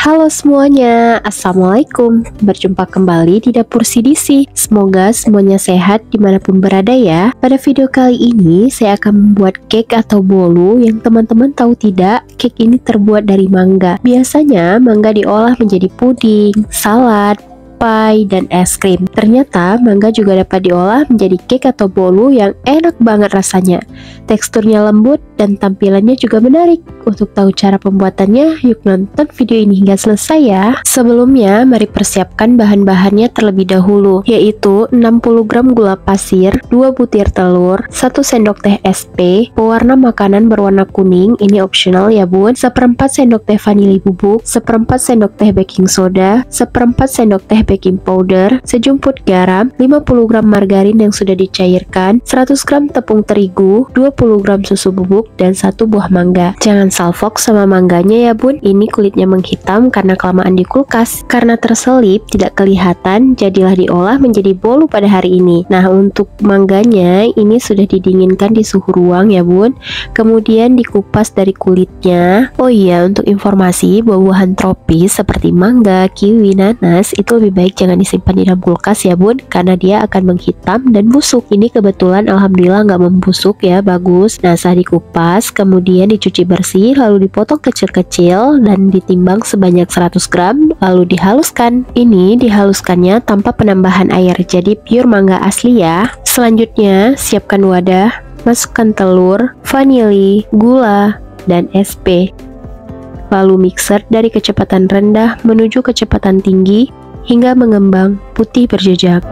Halo semuanya, Assalamualaikum. Berjumpa kembali di Dapur CDC. Semoga semuanya sehat dimanapun berada ya. Pada video kali ini, saya akan membuat cake atau bolu yang teman-teman tahu tidak, cake ini terbuat dari mangga. Biasanya, mangga diolah menjadi puding, salad, pie, dan es krim. Ternyata mangga juga dapat diolah menjadi cake atau bolu yang enak banget rasanya. Teksturnya lembut dan tampilannya juga menarik. Untuk tahu cara pembuatannya, yuk nonton video ini hingga selesai ya. Sebelumnya, mari persiapkan bahan-bahannya terlebih dahulu, yaitu 60 gram gula pasir, 2 butir telur, 1 sendok teh SP, pewarna makanan berwarna kuning, ini optional ya bun, 1/4 sendok teh vanili bubuk, 1/4 sendok teh baking soda, 1/4 sendok teh baking powder, sejumput garam, 50 gram margarin yang sudah dicairkan, 100 gram tepung terigu, 20 gram susu bubuk, dan 1 buah mangga. Jangan salfok sama mangganya ya bun, ini kulitnya menghitam karena kelamaan di kulkas. Karena terselip, tidak kelihatan, jadilah diolah menjadi bolu pada hari ini. Nah, untuk mangganya, ini sudah didinginkan di suhu ruang ya bun, kemudian dikupas dari kulitnya. Oh iya, untuk informasi, buah-buahan tropis seperti mangga, kiwi, nanas, itu lebih baik jangan disimpan di dalam kulkas ya bun, karena dia akan menghitam dan busuk. Ini kebetulan alhamdulillah nggak membusuk ya, bagus. Nah, setelah dikupas, kemudian dicuci bersih, lalu dipotong kecil-kecil dan ditimbang sebanyak 100 gram, lalu dihaluskan. Ini dihaluskannya tanpa penambahan air, jadi pure mangga asli ya. Selanjutnya, siapkan wadah, masukkan telur, vanili, gula, dan SP. Lalu mixer dari kecepatan rendah menuju kecepatan tinggi hingga mengembang putih berjejak.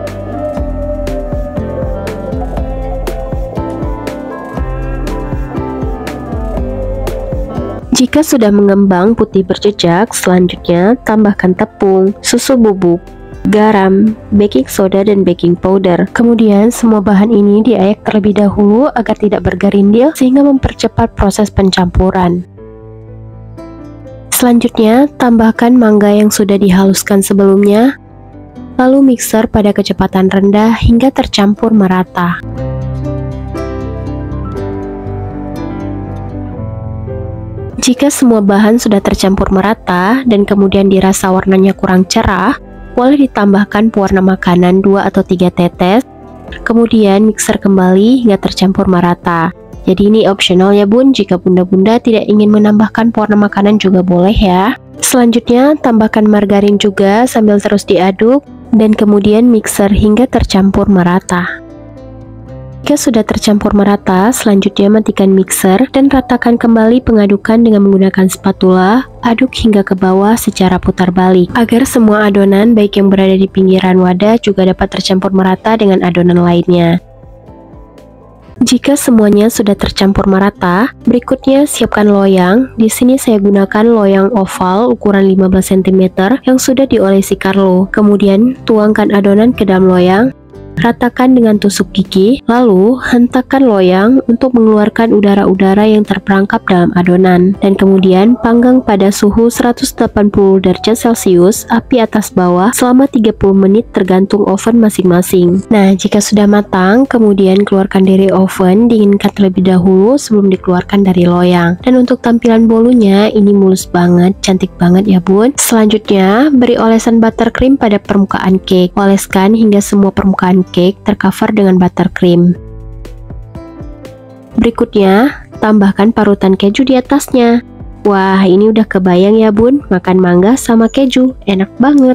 Jika sudah mengembang putih berjejak, selanjutnya tambahkan tepung, susu bubuk, garam, baking soda, dan baking powder. Kemudian semua bahan ini diayak terlebih dahulu agar tidak bergerindil sehingga mempercepat proses pencampuran. Selanjutnya, tambahkan mangga yang sudah dihaluskan sebelumnya, lalu mixer pada kecepatan rendah hingga tercampur merata. Jika semua bahan sudah tercampur merata dan kemudian dirasa warnanya kurang cerah, boleh ditambahkan pewarna makanan 2 atau 3 tetes, kemudian mixer kembali hingga tercampur merata. Jadi ini optional ya bun, jika bunda-bunda tidak ingin menambahkan pewarna makanan juga boleh ya. Selanjutnya tambahkan margarin juga sambil terus diaduk dan kemudian mixer hingga tercampur merata. Jika sudah tercampur merata, selanjutnya matikan mixer dan ratakan kembali pengadukan dengan menggunakan spatula, aduk hingga ke bawah secara putar balik, agar semua adonan baik yang berada di pinggiran wadah juga dapat tercampur merata dengan adonan lainnya. Jika semuanya sudah tercampur merata, berikutnya siapkan loyang. Di sini saya gunakan loyang oval ukuran 15 cm yang sudah diolesi Carlo. Kemudian tuangkan adonan ke dalam loyang. Ratakan dengan tusuk gigi, lalu hentakkan loyang untuk mengeluarkan udara-udara yang terperangkap dalam adonan, dan kemudian panggang pada suhu 180 derajat Celcius, api atas bawah selama 30 menit tergantung oven masing-masing. Nah, jika sudah matang, kemudian keluarkan dari oven, dinginkan terlebih dahulu sebelum dikeluarkan dari loyang. Dan untuk tampilan bolunya, ini mulus banget, cantik banget ya bun. Selanjutnya, beri olesan buttercream pada permukaan cake. Oleskan hingga semua permukaan cake tercover dengan buttercream. Berikutnya, tambahkan parutan keju di atasnya. Wah, ini udah kebayang ya bun, makan mangga sama keju, enak banget.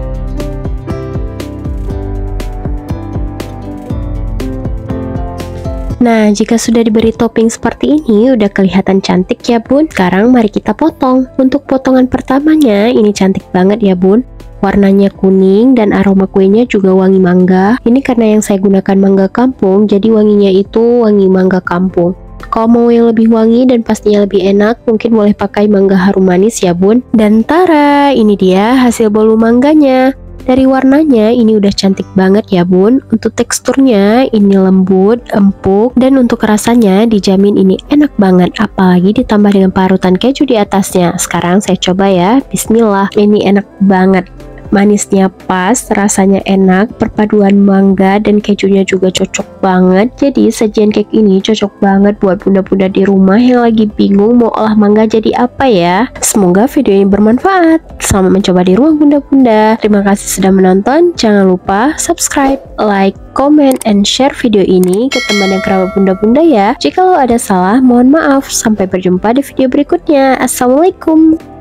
Nah, jika sudah diberi topping seperti ini, udah kelihatan cantik ya bun. Sekarang mari kita potong. Untuk potongan pertamanya, ini cantik banget ya bun. Warnanya kuning dan aroma kuenya juga wangi mangga. Ini karena yang saya gunakan mangga kampung, jadi wanginya itu wangi mangga kampung. Kalau mau yang lebih wangi dan pastinya lebih enak, mungkin boleh pakai mangga harum manis ya bun. Dan tara, ini dia hasil bolu mangganya. Dari warnanya ini udah cantik banget ya bun. Untuk teksturnya ini lembut, empuk, dan untuk rasanya dijamin ini enak banget, apalagi ditambah dengan parutan keju di atasnya. Sekarang saya coba ya, bismillah, ini enak banget. Manisnya pas, rasanya enak, perpaduan mangga dan kejunya juga cocok banget. Jadi sajian cake ini cocok banget buat bunda-bunda di rumah yang lagi bingung mau olah mangga jadi apa ya. Semoga video ini bermanfaat. Selamat mencoba di rumah bunda-bunda. Terima kasih sudah menonton. Jangan lupa subscribe, like, comment, and share video ini ke teman dan kerabat bunda-bunda ya. Jika ada salah, mohon maaf. Sampai berjumpa di video berikutnya. Assalamualaikum.